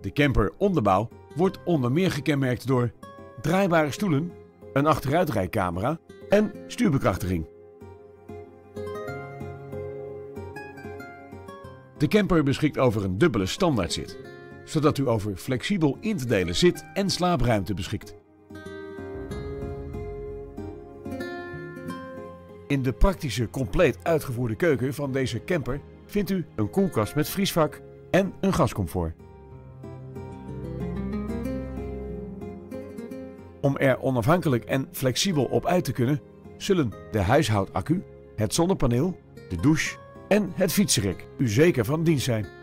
De camper-onderbouw wordt onder meer gekenmerkt door draaibare stoelen, een achteruitrijcamera en stuurbekrachtiging. De camper beschikt over een dubbele standaardzit, zodat u over flexibel in te delen zit- en slaapruimte beschikt. In de praktische, compleet uitgevoerde keuken van deze camper vindt u een koelkast met vriesvak en een gascomfort. Om er onafhankelijk en flexibel op uit te kunnen, zullen de huishoudaccu, het zonnepaneel, de douche en het fietsenrek u zeker van dienst zijn.